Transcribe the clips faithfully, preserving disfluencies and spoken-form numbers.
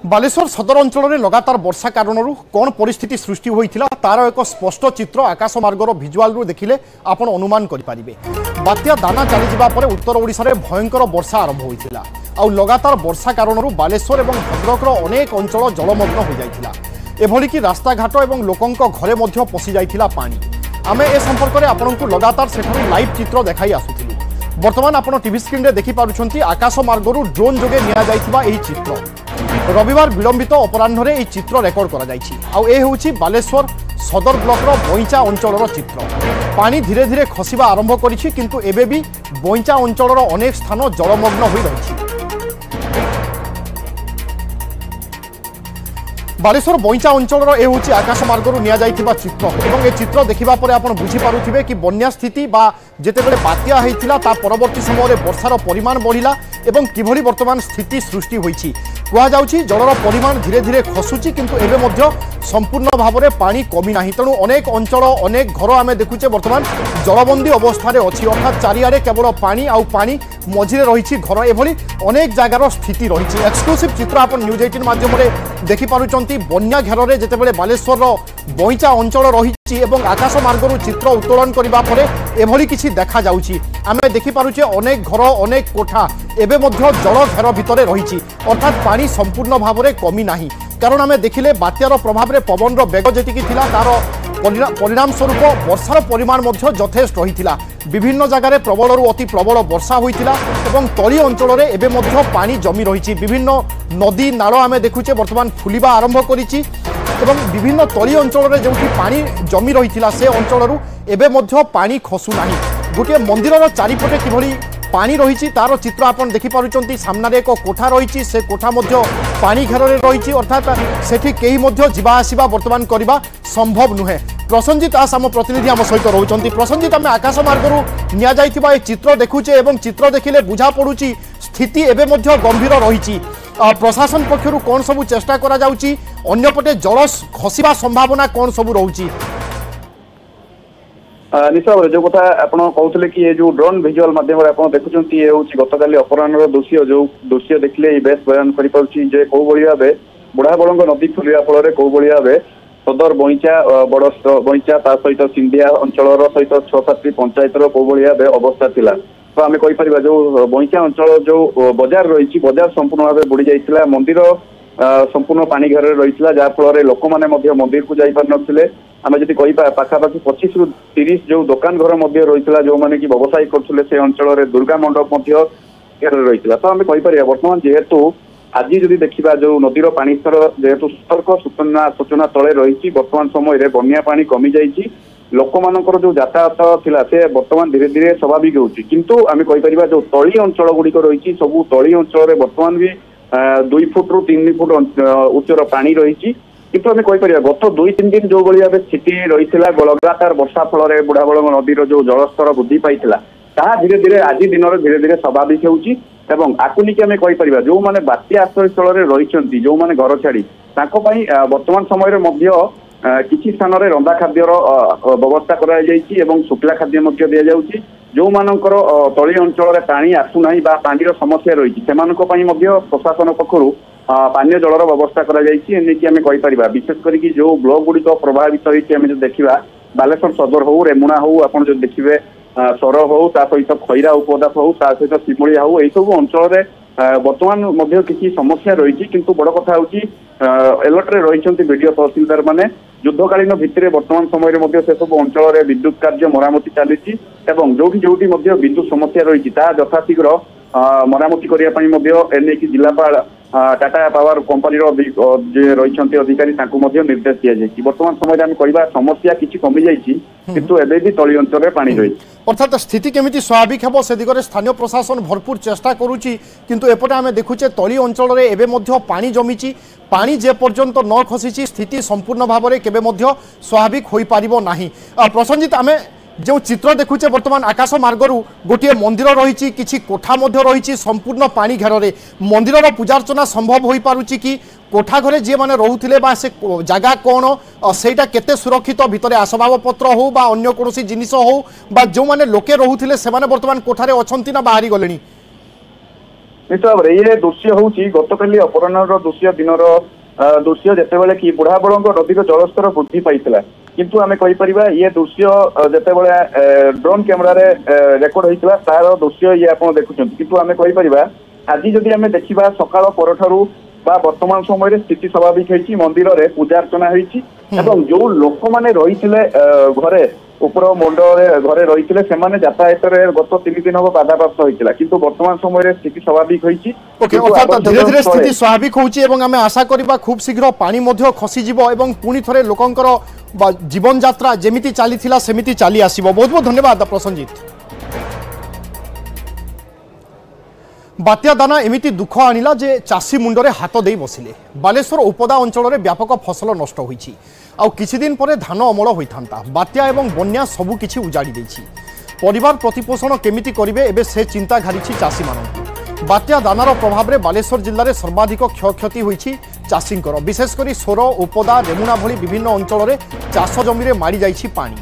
बालेश्वर सदर अंचल में लगातार वर्षा कारण कौन परिस्थिति सृष्टि होता तार एक स्पष्ट चित्र आकाशमार्गर भिजुआल देखिले आपण अनुमान करें। बात्या दाना चलीजा उत्तर ओडिशा रे भयंकर वर्षा आरंभ होता आउ लगातार वर्षा कारण बालेश्वर और भद्रकर अनेक अंचल जलमग्न हो जाता एभलिक रास्ताघाट और लोकों घरे पशि जाइथिला पानी। आमे ए संपर्क में आपको लगातार सेठारु लाइव चित्र देखाई आसुथिलु। वर्तमान आप टीवी स्क्रीन रे देखि पारुछंती आकाशमार्गरु ड्रोन जोगे निया जाइथिबा एही चित्र। रविवार विलंबित अपराह्न यह चित्र रेकर्ड कर बालेश्वर सदर ब्लॉक बईचा अंचल चित्र। पानी धीरे धीरे खसवा आरंभ करिछि किंतु एबे भी बईचा अंचल अनेक स्थान जलमग्न हो रही। बालेश्वर बईचा अंचल यह आकाशमार्गरु निया जाइथिबा चित्र एवं ए चित्र देखिबा परे आपण बुझी पारुथिबे कि बन्या स्थिति बा जेतेबेले बात्या हेतिला ता परवर्ती समय वर्षार परिमाण बढ़िला एवं किभली वर्तमान स्थिति सृष्टि होईछि। कुआ जाउछि जलर परिमाण धीरे धीरे खसुछि किंतु एबे मध्य संपूर्ण भाव में पानी कमी नाही। तेणु अनेक अंचल अनेक घर आमे देखुचे वर्तमान जलबंदी अवस्था रे अछि अर्थात चारिआडे केवल पानी आउ पानी मझिरे रहिछि घर एभली अनेक जगार स्थिति रहिछि। एक्सक्लूसिव चित्र आपण न्यूज अठारह माध्यम रे देखि पारुचंती बन्या घेर रे जेतेबेले बालेश्वर बईचा अंचल रहिछि एवं आकाशमार्गरु चित्र उत्तोलन करिबा परे एभली किछि देखा जाउछि। आमे देखि पारुचे अनेक घर अनेक कोठा एबे मध्य जल घेर भितरे रहिछि अर्थात पानी संपूर्ण भाव में कमी नाही। कारण आमे देखिले बात्यार प्रभाव में पवन बेग जेतिकी थिला तार परिणाम स्वरूप वर्षार परिमाण मध्य यथेष्ट रहिथिला। विभिन्न जगार प्रबल अति प्रबल वर्षा होइथिला एवं तली अंचल में एबे मध्य पानी जमी रहिछि। विभिन्न नदी नाल आमे देखुचे वर्तमान फुलिबा आरंभ करिछि एवं विभिन्न तली अंचल में जो पानी जमी रहिथिला से अंचल एबे मध्य पानी खसु नाही। गोटे मंदिर चारिपटे किभली पानी रही तार चित्र आपन देखि पारुचंती। सामने एक कोठा रही से कोठा मध्य पानी घेर रही अर्थात सेठी केही मध्य जीवा आसिबा वर्तमान करबा संभव नुहे। प्रसन्नजित दास आम प्रतिनिधि आम सहित रोचंती। प्रसन्नजित आम आकाशमार्गरु निया जाइथिबा ए चित्र देखुचे एवं चित्र देखिले बुझा पड़ुची स्थिति एबे मध्य गंभीर रही। प्रशासन पक्षरु कौन सबु चेष्टा करा जाउची अन्यपटे जल खसिबा संभावना कौन सबु रहउची? निश्चय भाव जो कथा आप कहते कि ये जो ड्रोन भिजुआल मध्यम देखुं ये हूँ गतकाली अपराह्न दृश्य जो दृश्य देखिले बेस बयान कर कौ भाव बुढ़ा बड़ंग नदी फुलिया फल कौ भाव सदर बईचा बड़ बईचा सहित सिंधिया अंचल सहित छह सात पंचायतर कौ भाव अवस्था थिला। तो आम कहीपर जो बईचा अंचल जो बजार रही बजार संपूर्ण भाव बुड़ी जाइए। मंदिर संपूर्ण पानी घेर रही जहाँफल लोक मैंने मंदिर को जापार नथिले। आम जब कही पाखापाखि पच्चीस रु तीस जो दुकान घर रही जो मैंने कि व्यवसाय करते से अंचल दुर्गा मंडप घेर रही। तो आम कहीपर बर्तमान जेहेतु आज जदि देखा जो नदीर पानी स्तर जेहेतु सतर्क सूचना सूचना तले रही बर्तमान समय बन्या पानी कमी जाइए लोक मानकर जो यातायात थिला से बर्तमान धीरे धीरे स्वाभाविक होची। किंतु आम कहीपर जो तली अंचल गुड़िक रही सबू तली अंचल बर्तमान भी दुई फुट रु तीन फुट उच्चर पानी रही। किंतु आम कहीपर गत दुई तीन दिन जो भाई भाव स्थिति रही लगातार वर्षा फल बुढ़ा बड़ंग नदीर जो जलस्तर वृद्धि पाई ताहा धीरे धीरे आज दिन में धीरे धीरे स्वाभाविक होची। आकु नहीं आम कहीपर जो मैंने बात्या आश्रयस्थल रही जो मैंने घर छाड़ी वर्तमान समय किसी स्थान में रंधा खाद्यर व्यवस्था कर शुक्ला खाद्य दि जाऊँगी। जो मानकर तली अंचल में पानी आसुना पानी समस्या रही से प्रशासन पक्षर पानीय जलर व्यवस्था कर विशेष करके जो ब्लॉक गुड़िक प्रभावित होती देखा बालेश्वर सदर हो रेमुणा हो आप जो देखिए सर हो सहित खैरा उपदास हो सहित सिमुलिया हो यही सब अंचल बर्तमान किसी समस्या रही। किंतु बड़ कथा हूँ एलर्ट रे रही वीडियो तहसीलदार माने युद्धकालीन भित्तिरे वर्तमान समय से सब अंचल विद्युत कार्य मरामती चली जो जो विद्युत समस्या रही यथाशीघ्र मरामती करने जिलापाल टाटा पावर कंपनी रही अधिकारी निर्देश दि जाए। वर्तमान समय आम कह समस्या किसी कमी जाइए किंतु एबे भी तली अंचल में पानी रही अर्थात स्थिति केमिति स्वाभाविक हेबो से दिगरे स्थानीय प्रशासन भरपूर चेष्टा करुची। किंतु एपटे आम देखुचे तली अंचल में एबे मध्य पानी जमीची पानी जे पर्यंत न खसी स्थिति संपूर्ण भाव में केबे मध्य स्वाभाविक हो पारिबो नाही। प्रसन्नजित आम जो चित्र देखुचे वर्तमान आकाश मार्गरु गोटे मंदिर रही किछि कोठा मध्य रही संपूर्ण पानी घेर मंदिर पूजार्चना संभव हो पारुची कि कोठा घरे जे माने रहुथिले बा से जगह कौन सेटा केते सुरक्षित भितरे आसबाब पत्र हो बा अन्य कोनोसी जिनिस हो बा जो माने लोके रहुथिले से माने वर्तमान कोठारे अछंती ना बाहरी गलेनी? निश्चित भाव में ये दृश्य हूँ गतकाली अपराह्न दृश्य दिन दृश्य जितेबाला कि बुढ़ाबड़ नदी जलस्तर वृद्धि पाई किंतु आम कहीपर ये दृश्य जितेबाला ड्रोन कैमेरा रेकर्ड होता तार दृश्य ये आप देखुं किंतु आम कहीपर आज जदि आम देखा सकाल परठारू वर्तमान समय स्थिति स्वाभाविक होती मंदिर में पूजा अर्चना होती जो लोक मैंने रही घरे उपर मुंडे घरे रही से यातायात गत तीन दिन हम बाधाप्राप्त होता किंतु वर्तमान समय स्थिति स्वाभाविक होती धीरे धीरे स्थिति स्वाभाविक होची एवं आमे आशा करिबा खूब शीघ्र पानी मध्य खसी जिवो एवं पुणी थरे लोकंकर जीवन यात्रा जेमिति चलीथिला सेमिति चली आसीबो। बहुत बहुत धन्यवाद प्रसन्नजीत। बात्या दाना एमिति दुख आनिला जे चाषी मुंडरे हाथ दे बसिले। बालेश्वर उपदा अंचल में व्यापक फसल नष्ट होईछि आउ किछि दिन परे धान अमल होइथांता बात्या एवं बन्या सबु किछि उजाड़ी देछि। परिवार प्रतिपोषण केमिति करिवे एबे से चिंता घारिछि चाषी मानक। बात्या दानार प्रभाव में बालेश्वर जिल्ला रे सर्वाधिक क्षयक्षति होईछि चाषींकर विशेषकर सोर उपदा रेमुना भली विभिन्न अंचल में चाष जमी रे मारी जाइछि पानी।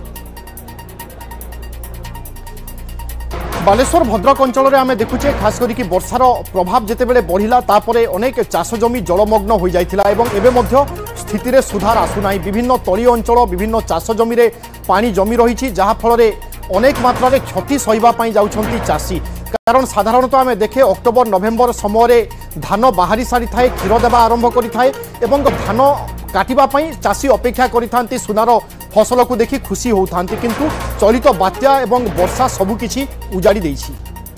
बालेश्वर भद्रक अंचल में आम देखुचे खास करके वर्षार प्रभाव जितेबाला बढ़िला तापरे अनेक चाष जमी जलमग्न हो जाइथिला एवं एबे मध्य स्थिति रे सुधार आसुना। विभिन्न तली अंचल विभिन्न चाष जमी रे पानी जमी रही जहाँ फल अनेक मात्रा रे क्षति सहिबा पई जाउछंती चाषी। कारण साधारणतः आम देखे अक्टोबर नवेम्बर समय धान बाहरी सारी थाए क्षीर देवा आरंभ करि थाए एवं धान काटिबा पई चाषी अपेक्षा करिथांती सुनार फसल को देखि खुशी होथांती किंतु चलित बात्या एवं वर्षा सबुकिछि उजाड़ी देछि।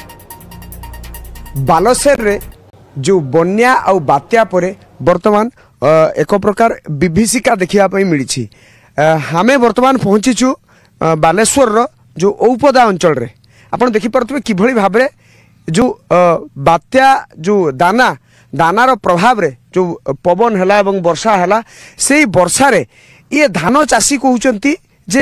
बालेश्वर रे जो बन्या आउ बात्या परे वर्तमान एक प्रकार विभीषिका देखिया पई मिलिछि। हमें वर्तमान पहुंचीछु बालेश्वर रो जो औपदा अंचल रे आपण देखि परतबे किभଳି भाबरे जो बात्या जो दाना दानार प्रभाव रे जो पवन हला एवं वर्षा हला से वर्षा रे ये धान चाषी कहउचंती जे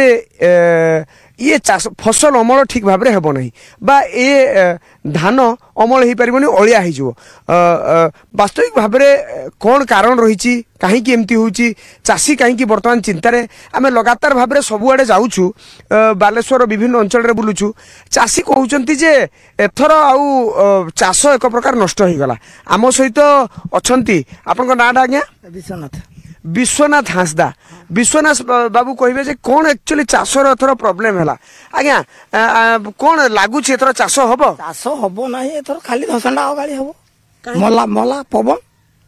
ये चाष फसल अमल ठीक भाव में हेब नहीं बा ये धान अमल हो पारिबनी अलिया हो वास्तविक भाव में कौन कारण रही कहीं एमती होची चाषी कहीं वर्तमान चिंतार आम लगातार भाव में सबुआड़े जाऊँ बालेश्वर विभिन्न अंचल रे बुलुचु चाषी कहउचंती जे एथर आउ चाष एक प्रकार नष्ट हो गला। आम सहित अछंती आपन नाटा आज्ञा विश्वनाथ विश्वनाथ हांसदा विश्वनाथ बाबू कहे जे कौन एक्चुअली चाषर एथर प्रोब्लेम है आज्ञा कौन लगुच एथर चाष हम चाष हम ना एथर खाली धसंडा अगाड़ी हम मला मला पवन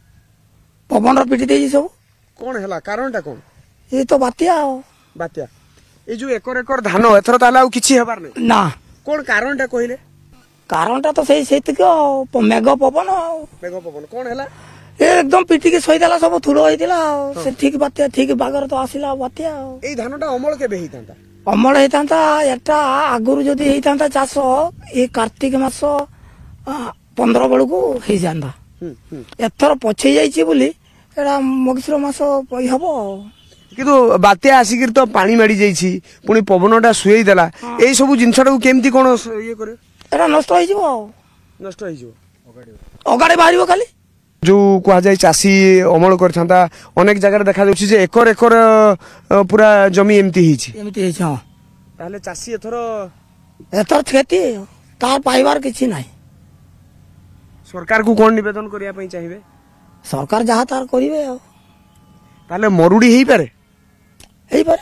पवन पिटी दे सब कौन है कारण टा कौन ये तो बात्या बात्या ये जो एकर एकर धान एथर ताला किछि हेबार नै ना कौन कारण टा कहले कारण टा तो सही सेतिक मेघ पवन मेघ पवन कौन है एकदम पिटी के सहीदेला सब थुड़ होइतिला से ठीक बात्या ठीक बागर तो आसिला बात्या ए धानटा अमल केबे हेइतांता अमल हेइतांता एटा आगुरु जदी हेइतांता चाष ए कार्तिक मास पंद्रह बेलू हो जाता एथर पछे जाइछि बोली एटा मगसिर मास हबो किंतु बात्या आसिक तो पानी माड़ी जाइछि पुनी पवनटा सुई देला ए सब जिंसटा केमती कोन ये करे एटा नष्ट होई जिवो नष्ट होई जिवो अगाडे अगाडे बाहरिबो खाली जो कह जाए चाषी अमल करता अनेक जगह देखा जाउछि जे एकर एकर पूरा जमी एमती हिछि एमती हिछि हां ताले चाषी एथर एथर खेती तार पाइबार किछि नाही सरकार को कोन निवेदन करिया पई चाहिबे सरकार जहा तार करिवे ताले मरुडी हेई पारे हेई पारे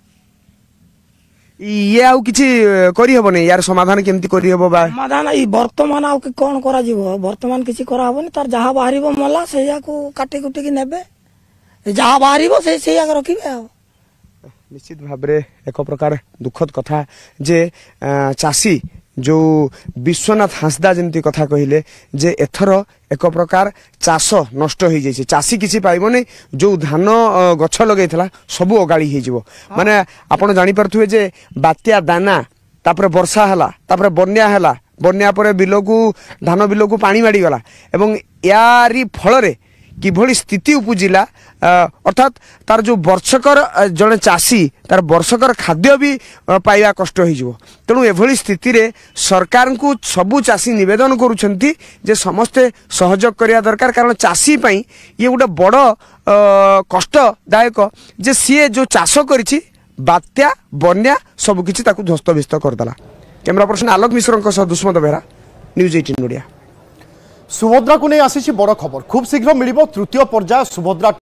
ये आउ किछि करि हबो नै यार समाधान केमती करि हबो बा समाधान ई वर्तमान आउ कोन करा जिवो वर्तमान किछि करा हबो नै तार जहा बाहरिबो मला सेया को काटी कुटी कि नेबे जहा बाहरिबो से सेया के रखिबे आ निश्चित भाबरे एक प्रकार दुखद कथा जे चाषी जो विश्वनाथ हांसदा जमती कथा कहिले जे एथर एक प्रकार चाष नष्ट हो जाइए चाषी किसी पाइब नहीं जो धान गछ लगे सबू अगाड़ी हो माने आपण जानी पारथुवे जे बात्या दाना तापर वर्षा हला तापर बन्या हला बन्या परे बिल को धान बिल को पानी माड़ी गला एवं यारी फल रे किभली स्थिति उपजिला अर्थात तार जो वर्षकर जड़े चाषी तार वर्षकर खाद्य भी पाइबा कष्ट हो तेणु एभली स्थिति रे सरकार को सबू चाषी निवेदन करुछंती जे समस्ते सहयोग करिया दरकार कारण चाषी पई ये गोटे बड़ कष्टदायक जे सी जो चाष करिछि बात्या बन्या सब किछि ताकू ध्वस्तभिस्त करदेला। कैमरा पर्सन आलोक मिश्र सह दुष्मत बेहरा न्यूज अठारह ओडिया। सुभद्रा को नहीं आसी बड़ खबर खूब शीघ्र मिल तृतीय पर्याय सुभद्रा